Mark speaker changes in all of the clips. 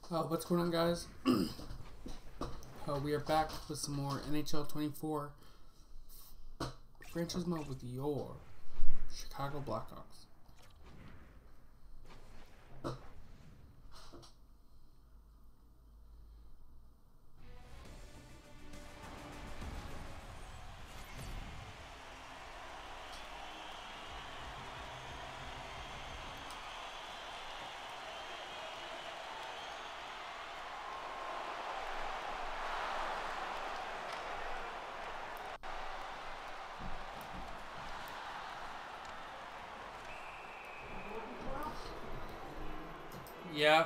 Speaker 1: What's going on, guys? We are back with some more NHL 24 franchise mode with your Chicago Blackhawks. Yeah.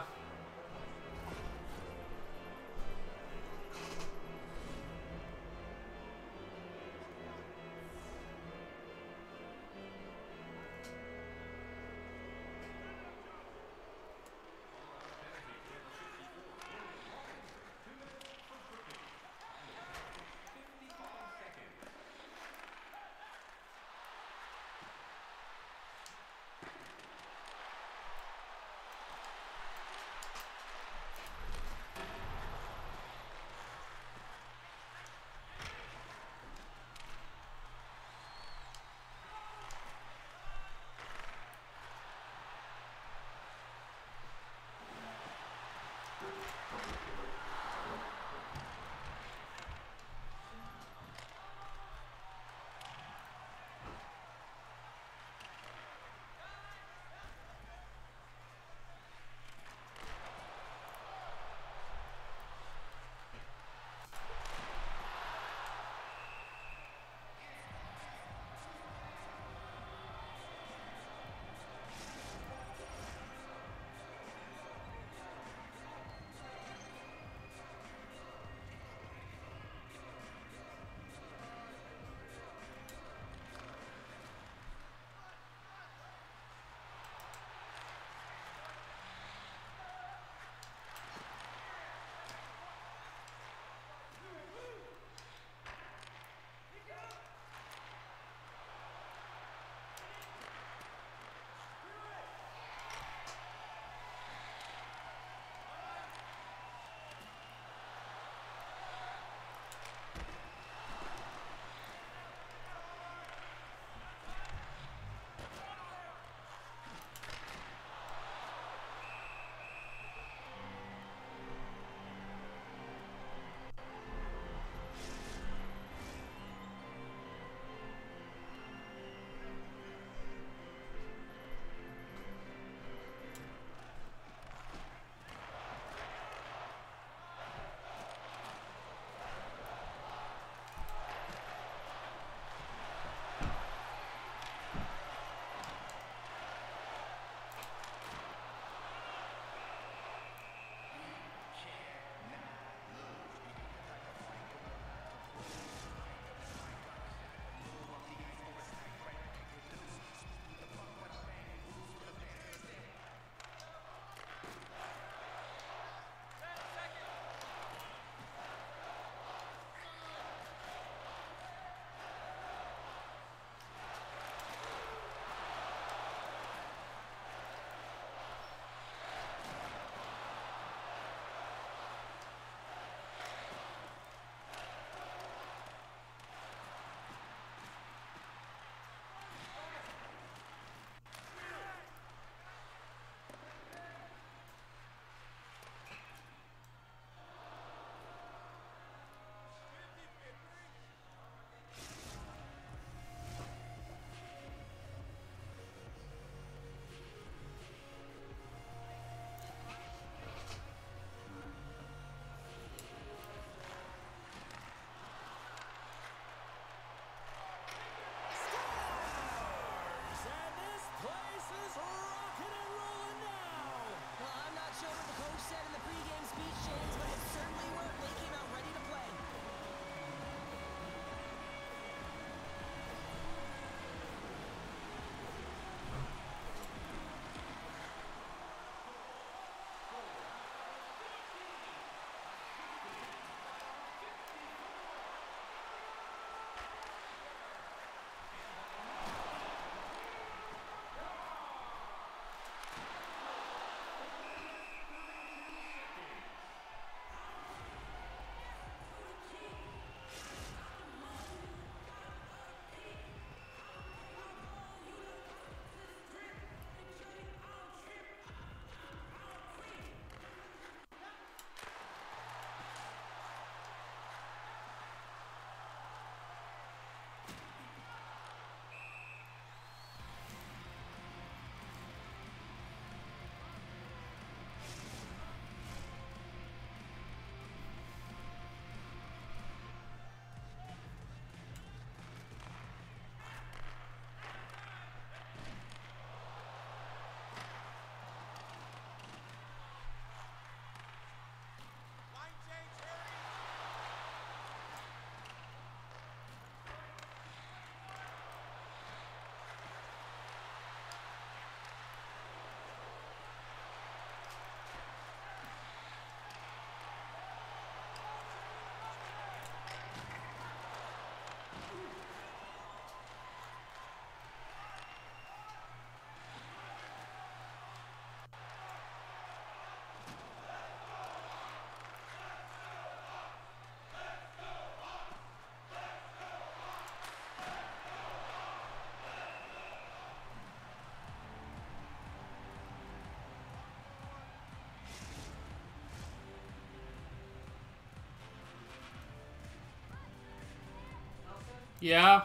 Speaker 1: Yeah.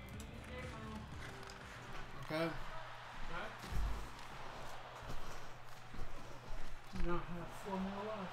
Speaker 1: Okay. You now have 4 more left.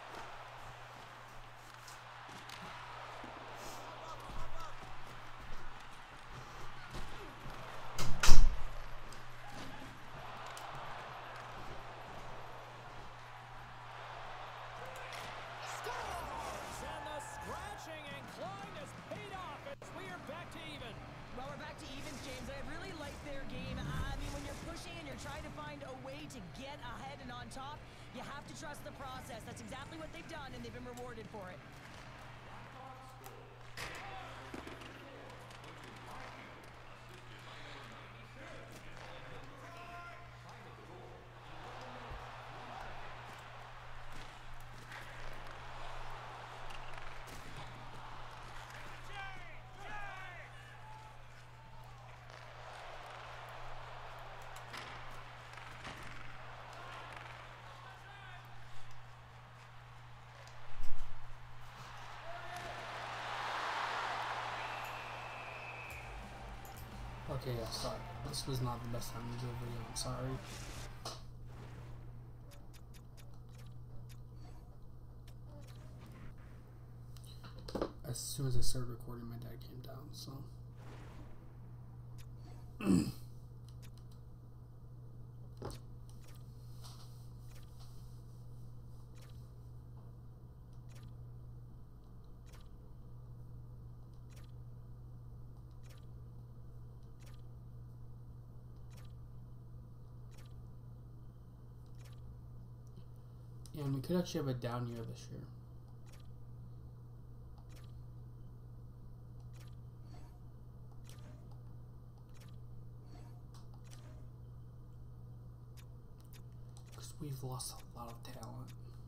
Speaker 2: You have to trust the process. That's exactly what they've done, and they've been rewarded for it.
Speaker 1: Okay, yeah, sorry. This was not the best time to do a video. I'm sorry. As soon as I started recording, my dad came down, so. And we could actually have a down year this year. Because we've lost a lot of talent.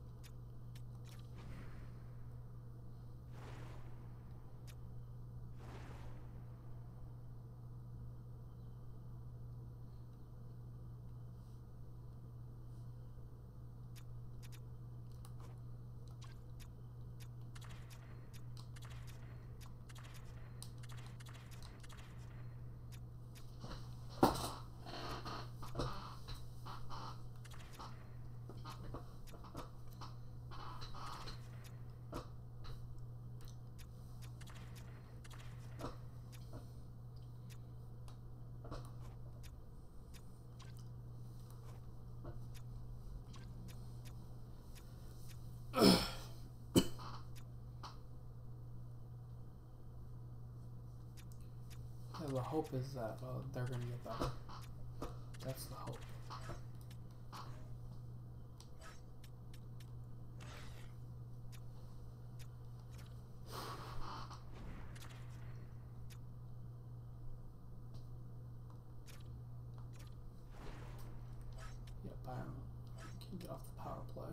Speaker 1: The hope is that they're going to get better. That's the hope. Yeah, Byron can get off the power play.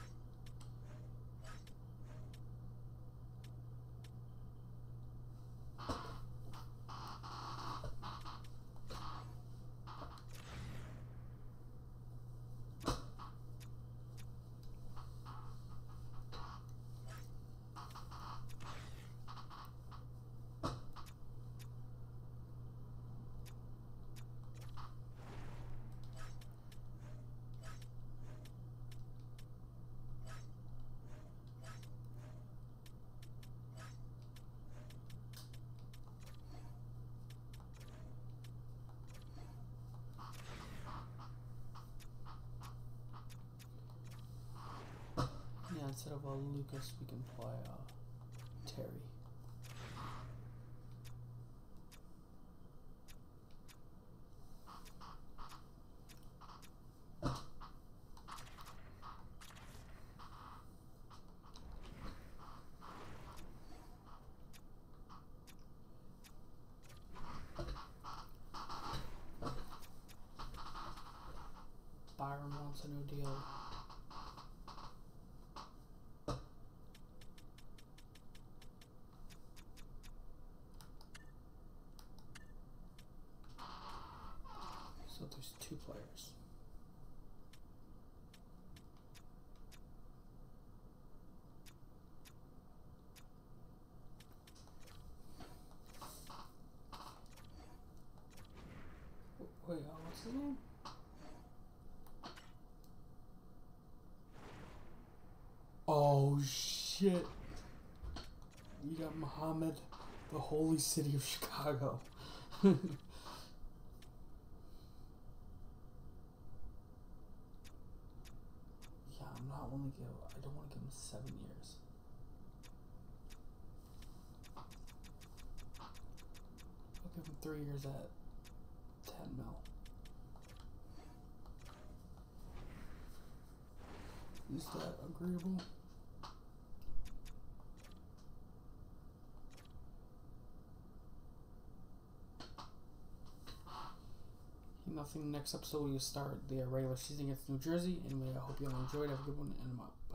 Speaker 1: Yeah, instead of Lucas, we can play Terry. Byron wants a new deal. So there's 2 players. shit. We got Muhammad, the holy city of Chicago. Yeah, I'm not only give. I don't want to give him 7 years. I'll give him 3 years at 10 mil. Is that agreeable? Nothing. Next episode we will start the regular season against New Jersey. Anyway, I hope you all enjoyed. Have a good one, and I'm out.